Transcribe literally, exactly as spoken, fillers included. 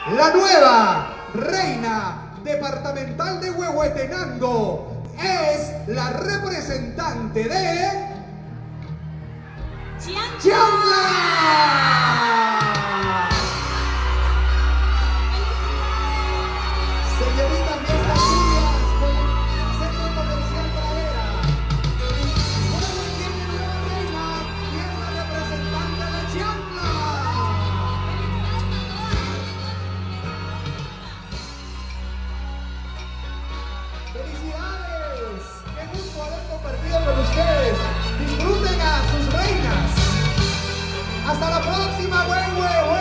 La nueva reina departamental de Huehuetenango es la representante de Chiantla. Señoritas, fiestas suyas con el Centro Comercial Pradera. Huehue tiene nueva reina y es la representante de Chiantla. ¡Felicidades! ¡Qué gusto haber compartido con ustedes! ¡Disfruten a sus reinas! ¡Hasta la próxima, Huehue!